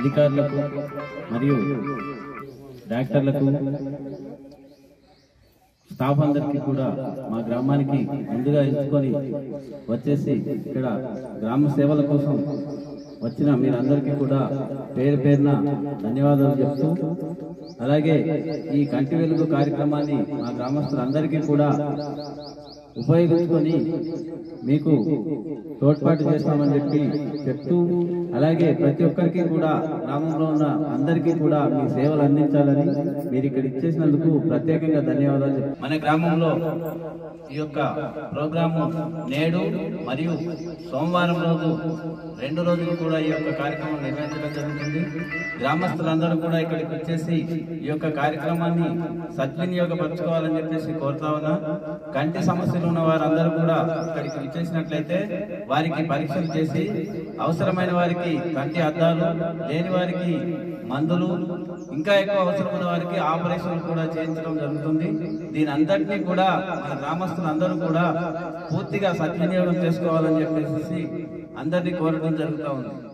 అధికారులకు మరియు డాక్టర్లకు స్టాఫ్ అందరికీ కూడా మా గ్రామానికి ముందుగా ఎంచుకొని వచ్చేసి ఇక్కడ గ్రామ సేవల కోసం వచ్చిన మీరందరికీ కూడా పేరు పేరున ధన్యవాదాలు చెప్తూ, అలాగే ఈ కంటి వెలుగు కార్యక్రమాన్ని మా గ్రామస్తులందరికీ కూడా ఉపయోగించుకొని మీకు తోడ్పాటు చేస్తామని చెప్తూ, అలాగే ప్రతి ఒక్కరికి కూడా గ్రామంలో ఉన్న అందరికీ కూడా మీ సేవలు అందించాలని మీరు ఇక్కడ ఇచ్చేసినందుకు ప్రత్యేకంగా ధన్యవాదాలు. మన గ్రామంలో ఈ యొక్క ప్రోగ్రాము నేడు మరియు సోమవారం రోజు 2 రోజులు కూడా ఈ యొక్క కార్యక్రమం నిర్వహించడం జరుగుతుంది. గ్రామస్తులందరూ కూడా ఇక్కడికి వచ్చేసి ఈ యొక్క కార్యక్రమాన్ని సద్వినియోగపరచుకోవాలని కోరుతా ఉన్నా. కంటి సమస్యలు ఉన్న వారందరూ కూడా ఇక్కడికి వచ్చేసినట్లయితే వారికి పరీక్షలు చేసి అవసరమైన వారికి కంటి అద్దాలు, లేని వారికి మందులు, ఇంకా ఎక్కువ అవసరం ఉన్న వారికి ఆపరేషన్లు కూడా చేయించడం జరుగుతుంది. దీని అందరినీ కూడా మన గ్రామస్తులందరూ కూడా పూర్తిగా సద్వినియోగం చేసుకోవాలని అందరినీ కోరడం జరుగుతూ ఉంది.